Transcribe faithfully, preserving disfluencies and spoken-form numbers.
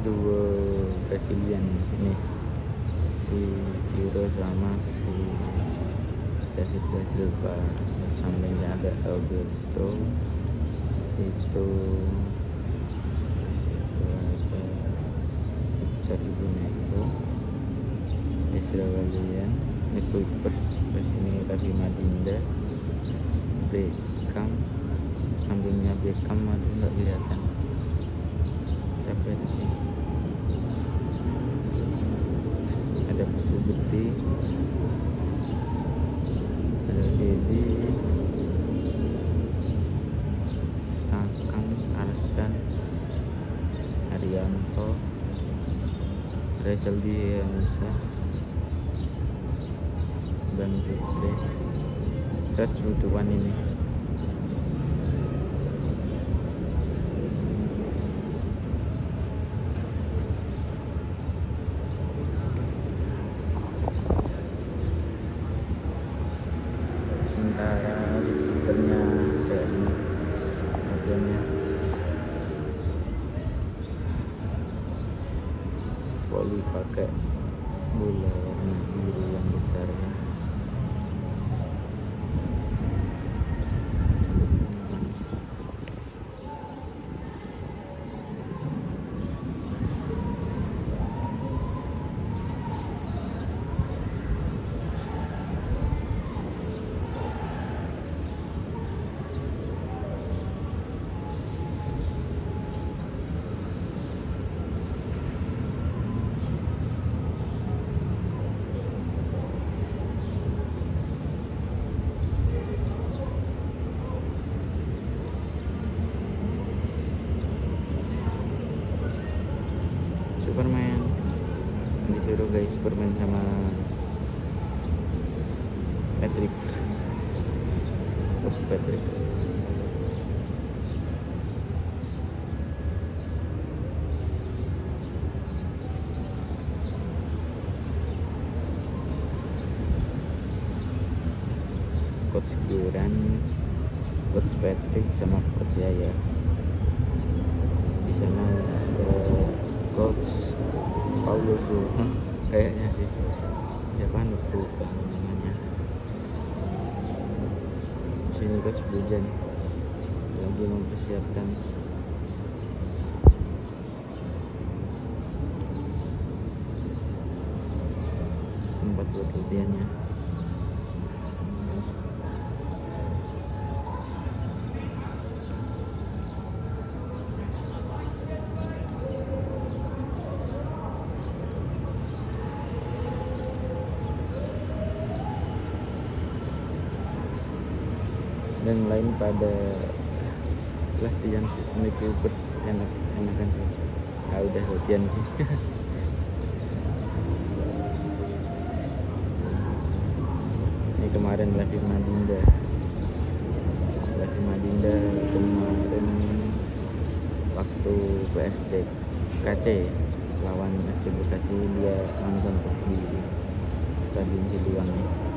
duo Brazilian nih, si Ciro sama si David da Silva. Sampingnya ada Alberto, itu situ ada Victor Ibuneco, Ezra Walian, Nico Pers, terus ini Raffi Madinda, Beckham. Sampingnya Beckham aduh nggak kelihatan siapa itu sih. Ada Putu Gede, ada Dedi, Stangkang, Arsan, Haryanto, Rizal Diansa, Bang Jukre, Rats Butuan ini. Sementara kipernya kayak ini bagiannya volley pakai bola warna biru yang besar ya. Superman disuruh guys, Superman sama Patrick, Coach Patrick. Coach Giran, Coach Patrick sama Coach Yaya. Di sana ada Coach Paulo Su, hmm, kayaknya sih siapa lupa namanya. Sini Coach Bujan lagi mempersiapkan tempat buat latihannya. Dan lain pada latihan sih, Clippers enak enakan sih. Ah, udah latihan sih. Ini kemarin Raffi Madinda, Raffi Madinda kemarin waktu P S C K C lawan F C Bekasi dia nonton di Stadion Siliwangi.